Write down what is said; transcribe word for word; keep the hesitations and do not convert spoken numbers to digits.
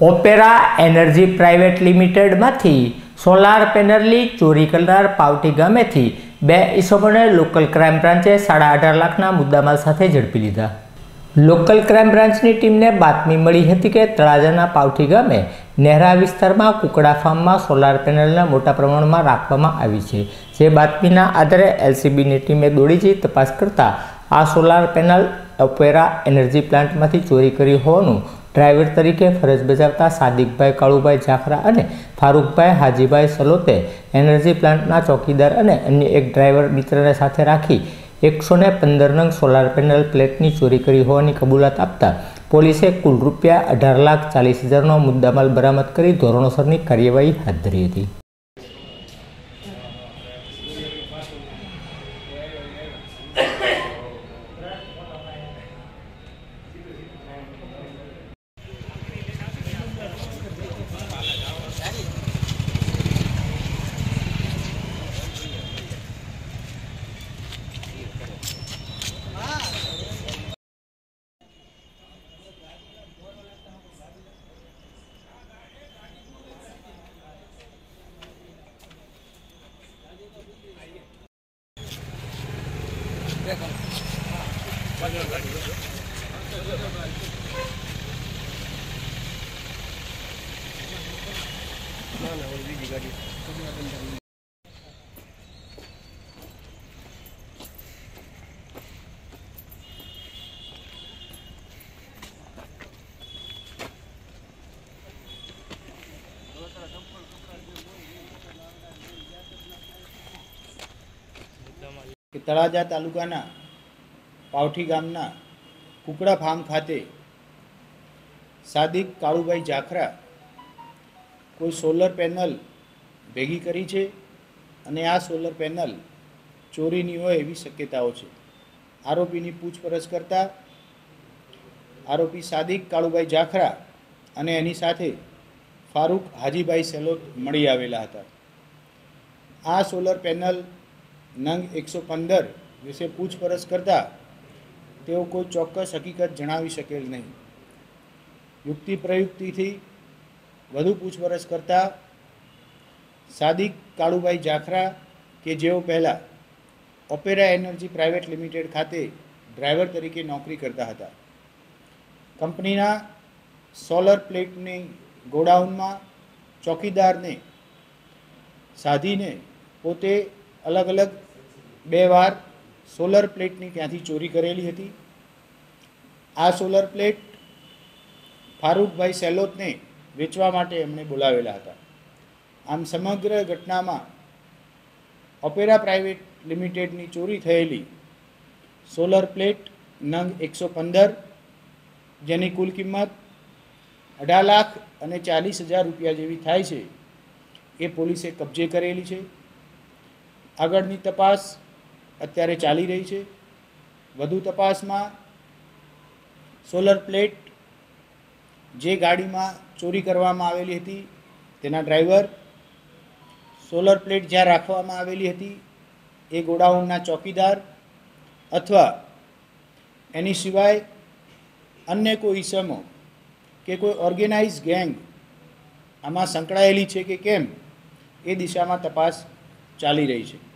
Opera energy private લિમિટેડમાંથી solar પેનલની ચોરી કરનાર પાવટી ગામેથી બે ઈસમોને લોકલ ક્રાઇમ બ્રાન્ચે સાડા અઢાર લાખના મુદ્દામાલ સાથે ઝડપી લીધા. લોકલ ક્રાઇમ બ્રાન્ચની ટીમને બાતમી મળી હતી કે તળાજાના પાવઠી ગામે નેહરા વિસ્તારમાં કુકડા ફાર્મમાં સોલાર પેનલને મોટા પ્રમાણમાં રાખવામાં આવી છે. જે બાતમીના આધારે એલસીબીની ટીમે દોડી જઈ તપાસ કરતા આ સોલાર પેનલ ઓપેરા એનર્જી પ્લાન્ટમાંથી ચોરી કરી હોવાનું ડ્રાઈવર તરીકે ફરજ બજાવતા સાદિકભાઈ કાળુભાઈ જાખરા અને ફારૂકભાઈ હાજીભાઈ સલોતે એનર્જી પ્લાન્ટના ચોકીદાર અને અન્ય એક ડ્રાઈવર મિત્રને સાથે રાખી એકસો ને પંદર નંગ સોલાર પેનલ પ્લેટની ચોરી કરી હોવાની કબૂલાત આપતા પોલીસે કુલ રૂપિયા અઢાર લાખ ચાલીસ હજારનો મુદ્દામાલ બરામદ કરી ધોરણસરની કાર્યવાહી હાથ ધરી હતી. તળાજા તાલુકાના પાવઠી ગામના કુકડા ફાર્મ ખાતે સાદિક કાળુભાઈ જાખરા કોઈ સોલર પેનલ ભેગી કરી છે અને આ સોલર પેનલ ચોરીની હોય એવી શક્યતાઓ છે. આરોપીની પૂછપરછ કરતા આરોપી સાદિક કાળુભાઈ જાખરા અને એની સાથે ફારૂક હાજીભાઈ સેલોત મળી આવેલા હતા. આ સોલર પેનલ નંગ એકસો પંદર વિશે પૂછપરછ કરતા તેઓ કોઈ ચોક્કસ હકીકત જણાવી શકેલ નહીં. યુક્તિ પ્રયુક્તિથી વધુ પૂછપરછ કરતા સાદિક કાળુભાઈ જાખરા કે જેઓ પહેલાં ઓપેરા એનર્જી પ્રાઇવેટ લિમિટેડ ખાતે ડ્રાઈવર તરીકે નોકરી કરતા હતા, કંપનીના સોલર પ્લેટની ગોડાઉનમાં ચોકીદારને સાધીને પોતે અલગ અલગ બે વાર સોલર પ્લેટની ત્યાંથી ચોરી કરેલી હતી. આ સોલર પ્લેટ ફારૂકભાઈ સેલોતને વેચવા માટે એમણે બોલાવેલા હતા. આમ સમગ્ર ઘટનામાં ઓપેરા પ્રાઇવેટ લિમિટેડની ચોરી થયેલી સોલર પ્લેટ નંગ એકસો પંદર જેની કુલ કિંમત અઢાર લાખ અને ચાલીસ હજાર રૂપિયા જેવી થાય છે એ પોલીસે કબજે કરેલી છે. આગળની તપાસ અત્યારે ચાલી રહી છે. વધુ તપાસમાં સોલર પ્લેટ જે ગાડીમાં ચોરી કરવામાં આવેલી હતી તેના ડ્રાઈવર, સોલર પ્લેટ જ્યાં રાખવામાં આવેલી હતી એ ગોડાઉનના ચોકીદાર અથવા એની સિવાય અન્ય કોઈ ઈસમો કે કોઈ ઓર્ગેનાઇઝ ગેંગ આમાં સંકળાયેલી છે કે કેમ એ દિશામાં તપાસ ચાલી રહી છે.